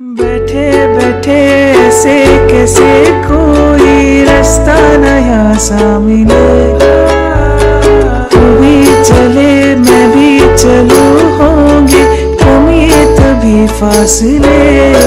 बैठे बैठे ऐसे कैसे कोई रास्ता नया सा मिले, तू भी चले मैं भी चलूं, होंगे कमी तभी फासले।